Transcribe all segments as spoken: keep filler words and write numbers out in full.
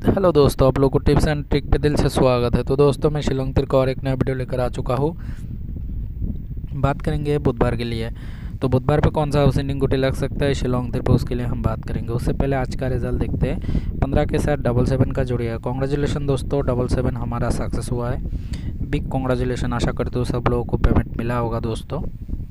Hello दोस्तों, आप लोग को टिप्स एंड ट्रिक पे दिल से स्वागत है। तो दोस्तों, मैं शिलोंग तिर का और एक नया वीडियो लेकर आ चुका हूँ। बात करेंगे बुधवार के लिए। तो बुधवार पे कौन सा हाउस एंडिंग गुटी लग सकता है शिलोंग तिर पे, उसके लिए हम बात करेंगे। उससे पहले आज का रिजल्ट देखते हैं। पंद्रह के साथ डबल सेवन का जोड़ी है। कॉन्ग्रेचुलेसन दोस्तों, डबल सेवन हमारा सक्सेस हुआ है। Big congratulation. आशा करते हो सब लोगों को पेमेंट मिला होगा दोस्तों।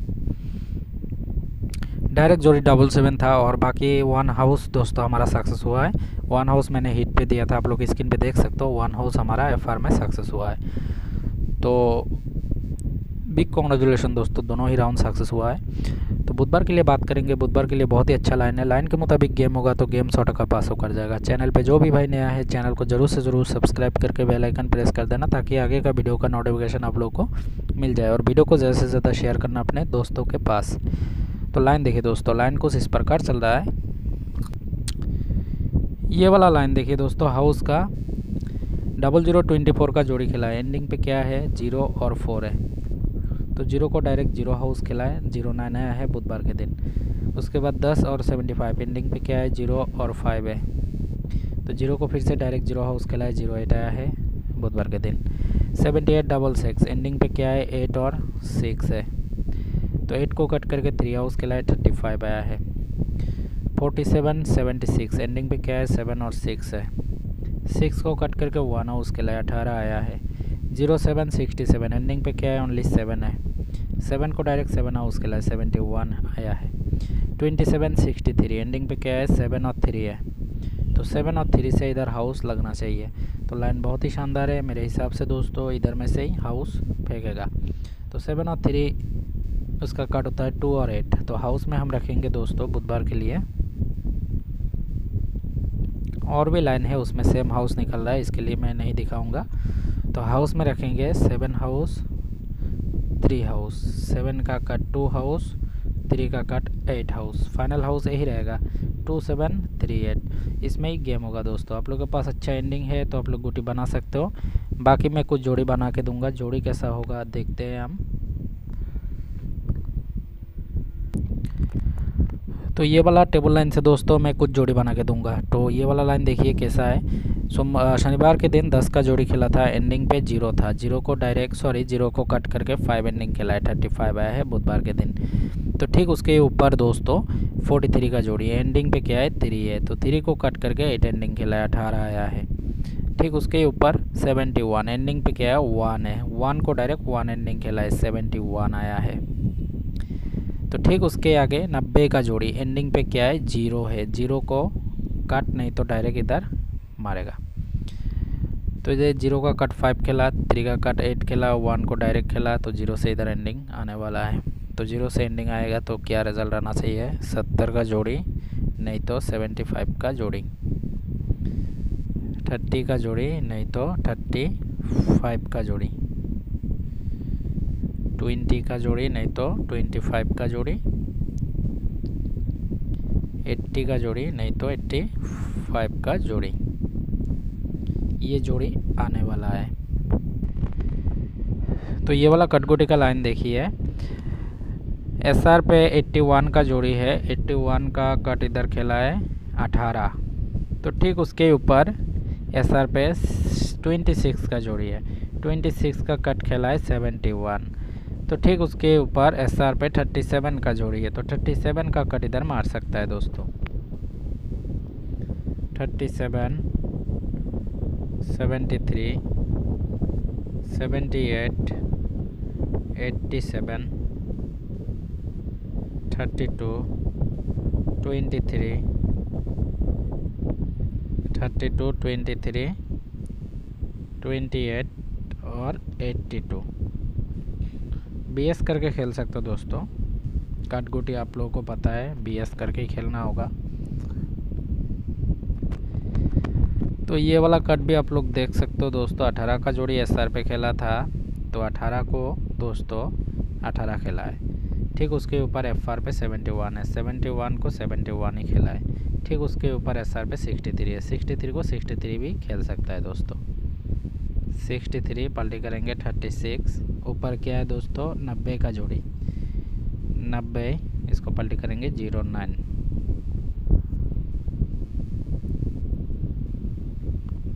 डायरेक्ट जोड़ी डबल सेवन था और बाकी वन हाउस दोस्तों हमारा सक्सेस हुआ है। वन हाउस मैंने हिट पे दिया था, आप लोग स्क्रीन पे देख सकते हो। वन हाउस हमारा एफ आर में सक्सेस हुआ है। तो बिग कॉन्ग्रेचुलेसन दोस्तों, दोनों ही राउंड सक्सेस हुआ है। तो बुधवार के लिए बात करेंगे। बुधवार के लिए बहुत ही अच्छा लाइन है। लाइन के मुताबिक गेम होगा तो गेम सौ टका पास होकर जाएगा। चैनल पे जो भी भाई नया है, चैनल को जरूर से ज़रूर सब्सक्राइब करके बेल आइकन प्रेस कर देना, ताकि आगे का वीडियो का नोटिफिकेशन आप लोग को मिल जाए। और वीडियो को ज़्यादा से ज़्यादा शेयर करना अपने दोस्तों के पास। तो लाइन देखिए दोस्तों, लाइन कुछ इस प्रकार चल रहा है। ये वाला लाइन देखिए दोस्तों, हाउस का डबल जीरो ट्वेंटी फोर का जोड़ी खिला है। एंडिंग पे क्या है, जीरो और फोर है। तो जीरो को डायरेक्ट जीरो हाउस खिला है। जीरो नाइन आया है बुधवार के दिन। उसके बाद दस और सेवेंटी फाइव। एंडिंग पे क्या है, जीरो और फाइव है। तो जीरो को फिर से डायरेक्ट जीरो हाउस खिला है। जीरो एट आया है बुधवार के दिन। Seventy eight double six. Ending पे क्या है, एट और सिक्स है। तो एट को कट करके थ्री हाउस के लिए थर्टी फाइव आया है। Forty seven seventy six. Ending पे क्या है, सेवन और सिक्स है। सिक्स को कट करके वन हाउस के लिए अठारह आया है। Zero seven sixty seven. Ending पे क्या है, ओनली सेवन है। सेवन को डायरेक्ट सेवन हाउस के लिए सेवेंटी वन आया है। Twenty seven sixty three. Ending पे क्या है, सेवन और थ्री है। तो सेवन और थ्री से इधर हाउस लगना चाहिए। तो लाइन बहुत ही शानदार है मेरे हिसाब से दोस्तों, इधर में से ही हाउस फेंकेगा। तो सेवन और थ्री उसका कट होता है टू और एट। तो हाउस में हम रखेंगे दोस्तों बुधवार के लिए। और भी लाइन है उसमें सेम हाउस निकल रहा है, इसके लिए मैं नहीं दिखाऊंगा। तो हाउस में रखेंगे seven house, three house. Seven का कट टू हाउस, थ्री का cut eight house. Final house यही रहेगा, टू सेवन थ्री एट। इसमें ही गेम होगा दोस्तों। आप लोगों के पास अच्छा एंडिंग है तो आप लोग गुटी बना सकते हो। बाकी मैं कुछ जोड़ी बना के दूंगा। जोड़ी कैसा होगा देखते हैं हम। तो ये वाला टेबल लाइन से दोस्तों मैं कुछ जोड़ी बना के दूंगा। तो ये वाला लाइन देखिए कैसा है। सोम शनिवार के दिन दस का जोड़ी खेला था। एंडिंग पे जीरो था। जीरो को डायरेक्ट सॉरी जीरो को कट करके फाइव एंडिंग खेला है। थर्टी फाइव आया है बुधवार के दिन। तो ठीक उसके ऊपर दोस्तों फोर्टी थ्री का जोड़ी है। एंडिंग पे क्या है, थ्री है। तो थ्री को कट करके एट एंडिंग खेला है, अठारह आया है। ठीक उसके ऊपर सेवेंटी वन। एंडिंग पे क्या है, वन है। वन को डायरेक्ट वन एंडिंग खेला है, सेवेंटी वन आया है। तो ठीक उसके आगे नब्बे का जोड़ी। एंडिंग पे क्या है, जीरो है। जीरो को कट नहीं तो डायरेक्ट इधर मारेगा। तो इधर जीरो का कट फाइव खेला, थ्री का कट एट खेला, वन को डायरेक्ट खेला। तो जीरो से इधर एंडिंग आने वाला है। तो जीरो से एंडिंग आएगा तो क्या रिजल्ट आना चाहिए, सत्तर का जोड़ी नहीं तो सेवेंटी फाइव का जोड़ी, थर्टी का जोड़ी नहीं तो थर्टी फाइव का जोड़ी, ट्वेंटी का जोड़ी नहीं तो ट्वेंटी फाइव का जोड़ी, एट्टी का जोड़ी नहीं तो एट्टी फाइव का जोड़ी। ये जोड़ी आने वाला है। तो ये वाला कटगोटी का लाइन देखिए। एस आर पे इक्यासी का जोड़ी है। इक्यासी का कट इधर खेला है अठारह। तो ठीक उसके ऊपर एस आर पे छब्बीस का जोड़ी है। छब्बीस का कट खेला है इकहत्तर। तो ठीक उसके ऊपर एस आर पे सैंतीस का जोड़ी है। तो सैंतीस का कट इधर मार सकता है दोस्तों। सैंतीस, seventy three, seventy eight, eighty seven, thirty two, twenty three, thirty two, twenty three, twenty eight और एट्टी टू। बी एस करके खेल सकते हो दोस्तों। कट गुटी आप लोगों को पता है, बी एस करके ही खेलना होगा। तो ये वाला कट भी आप लोग देख सकते हो दोस्तों। अठारह का जोड़ी एस आर पे खेला था। तो अठारह को दोस्तों अठारह खेला है। ठीक उसके ऊपर एफ आर पे सेवेंटी वन है। सेवेंटी वन को सेवेंटी वन ही खेला है। ठीक उसके ऊपर एस आर पे सिक्सटी थ्री है। सिक्सटी थ्री को सिक्सटी थ्री भी खेल सकता है दोस्तों। सिक्सटी थ्री पलटी करेंगे थर्टी सिक्स। ऊपर क्या है दोस्तों, नब्बे का जोड़ी। नब्बे इसको पलटी करेंगे जीरो नाइन।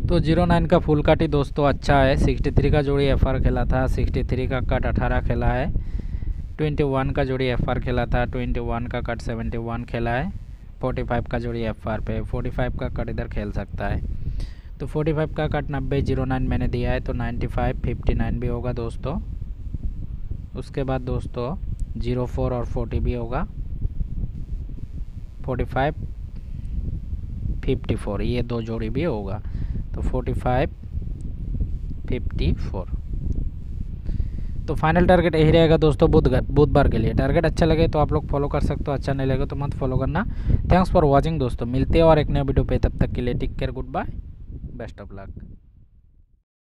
तो जीरो नाइन का फुल कट ही दोस्तों अच्छा है। सिक्सटी थ्री का जोड़ी एफ आर खेला था, सिक्सटी थ्री का कट अठारह खेला है। ट्वेंटी वन का जोड़ी एफ आर खेला था, ट्वेंटी वन का कट सेवेंटी वन खेला है। फोर्टी फाइव का जोड़ी एफ आर पे, फोर्टी फाइव का कट इधर खेल सकता है। तो फोर्टी फाइव का कट नब्बे, जीरो नाइन मैंने दिया है तो नाइन्टी फाइव, फिफ्टी नाइन भी होगा दोस्तों। उसके बाद दोस्तों जीरो फोर और फोर्टी भी होगा, फोर्टी फाइव, फिफ्टी फोर, ये दो जोड़ी भी होगा। तो फोर्टी फाइव, फिफ्टी फोर। तो फाइनल टारगेट यही रहेगा दोस्तों बुधवार बुधवार के लिए। टारगेट अच्छा लगे तो आप लोग फॉलो कर सकते हो, अच्छा नहीं लगे तो मत फॉलो करना। थैंक्स फॉर वॉचिंग दोस्तों, मिलते हैं और एक नए वीडियो पे, तब तक के लिए take care, goodbye, best of luck.